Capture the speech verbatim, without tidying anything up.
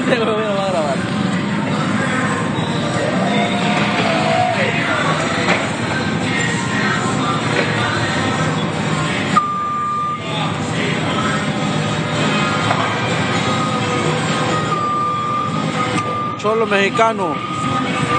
Este huevo no va a grabar. Cholo mexicano.